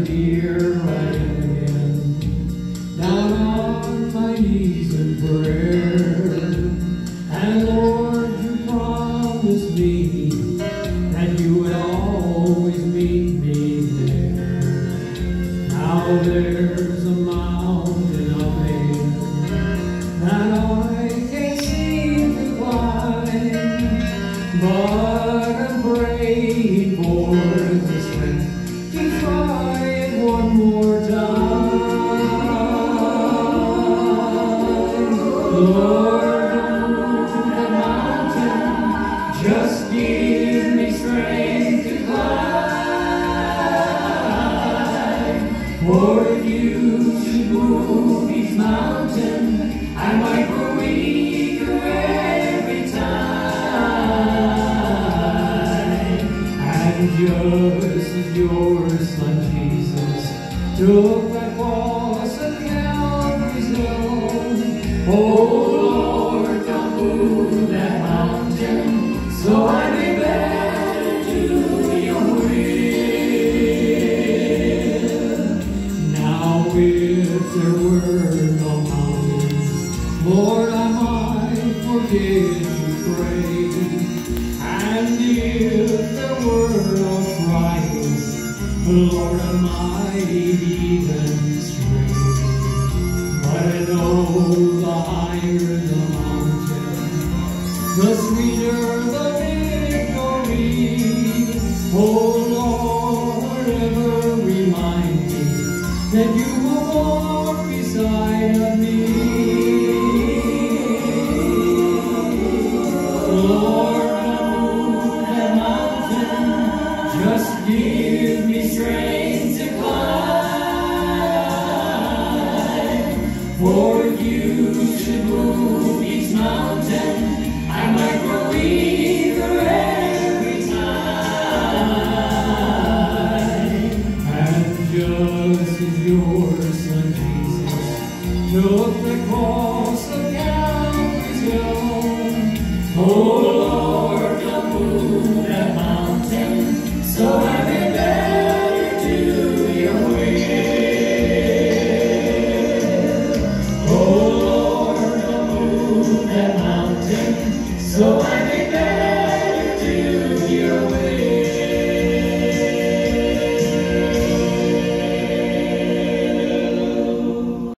here I am again, down on my knees in prayer. And Lord, you promised me that you would always meet me there. Now there's a mountain up there that I can't seem to climb, but I'm praying for the strength to try it one more time. Lord, just give me strength to climb. For if you should move each mountain, I might grow weaker every time. And just as your son Jesus took that cross at Calvary's hill, oh Lord, don't move that mountain, so I may better do your will. Now if there were no mountains, Lord, I might forget to pray. And if there were no trials, Lord, I might even stray. But I know the higher the mountain, the sweeter the victory. Oh Lord, ever remind me that you will walk beside of me. Lord, remove that mountain, just give me strength to climb. For if you should move each mountain, I might grow weaker every time. And just as your son Jesus took the cross of Calvary's hill, oh